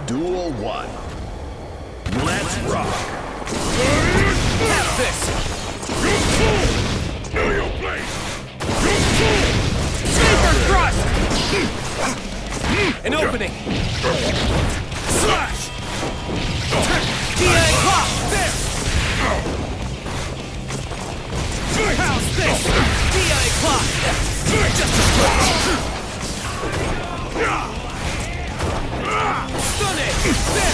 Duel 1. Let's rock. Have this. Know your place. Saber thrust. An opening. Slash. DA clock. There. How's this? DA clock. Just a stunning. There.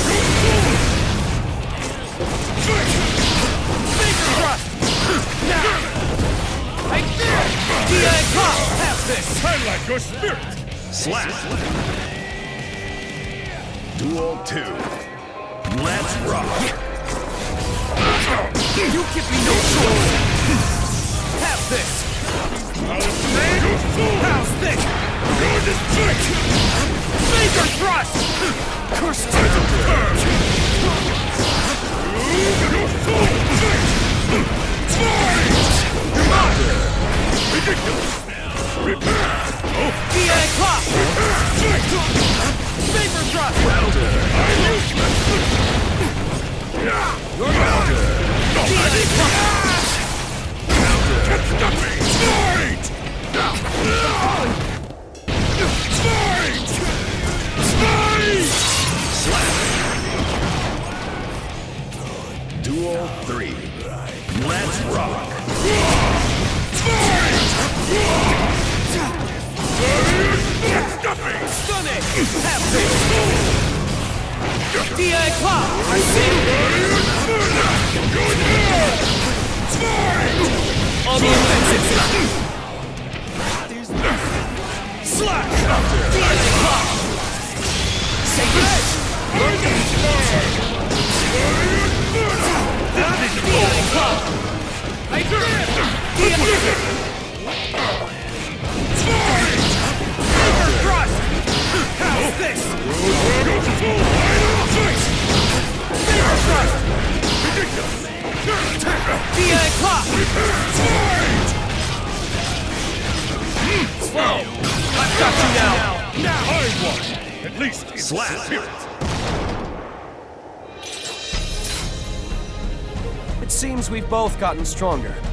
Saber thrust. Now. Right there. DA clock. Have this. I like your spirit. Slap. Duel 2. Let's rock. You give me no choice. Have this. How's this? Saber thrust. Curse Ridiculous. Repair. DA clock. Saber thrust. You're router. DA clock. Fight! Slap. Duel 3. Let's rock. Stunning. Have this. DA clock. I see. On the offensive. Slash. DA clock. Saber edge. DA clock. Right there. DA. Saber thrust. How's this? Saber thrust. DA clock. Slow. I've got you now. Now I won. At least in Slap. spirit. It seems we've both gotten stronger.